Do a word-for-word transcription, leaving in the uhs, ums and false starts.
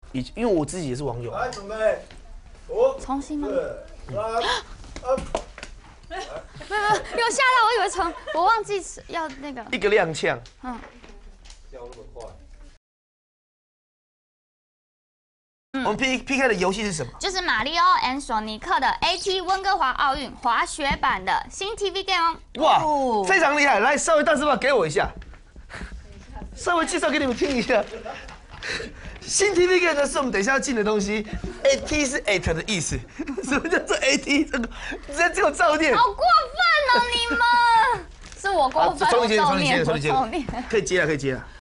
以因为我自己也是网友。 来，准备，五， 重新吗？ 四，三，二。 没有没有，有吓到，我以为重，我忘记要那个。 一个踉跄。嗯。 掉那么快。 我们 P P K 的游戏是什么？ 就是马里奥 and 索尼克的 A T 温哥华奥运滑雪版的新 T V game 哦。哇，非常厉害！来，稍微大师吧，给我一下，稍微介绍给你们听一下。新 T V game 呢是我们等一下要进的东西 ，A T 是 at 的意思。什么叫做 A T？ 这个直接这个照念。 好过分哦，你们！是我过分， 重一接， 我重一接，重一接， 重念， 可以接了，可以接了。